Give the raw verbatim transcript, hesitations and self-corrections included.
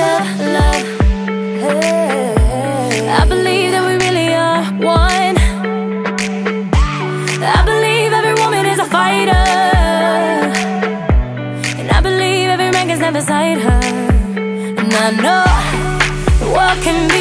of love. I believe that we really are one. I believe every woman is a fighter, and I believe every man can stand beside her. And I know the world can be